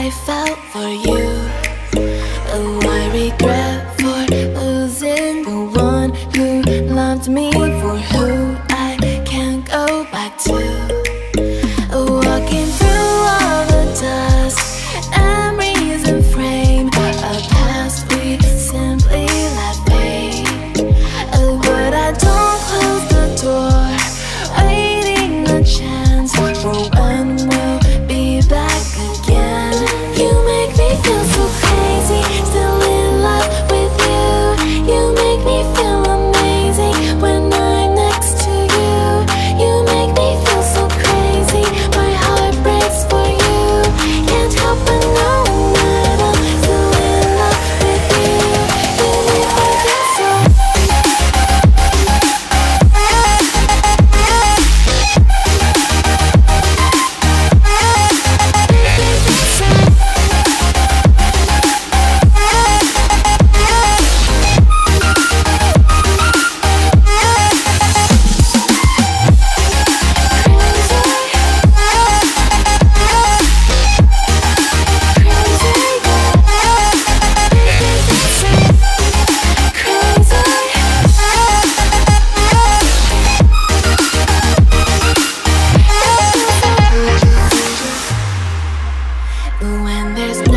I felt for you. Oh, I regret for losing the one who loved me, for who I can't go back to. Walking through all the dust, memories and frame a past we simply let fade. Oh, but I don't close the door, waiting a chance for when we'll be back again. You make me feel so crazy, still in love with you. You make me feel amazing when I'm next to you. You make me feel so crazy, my heart breaks for you. Can't help but know that I'm still in love with you. You make me feel so. When there's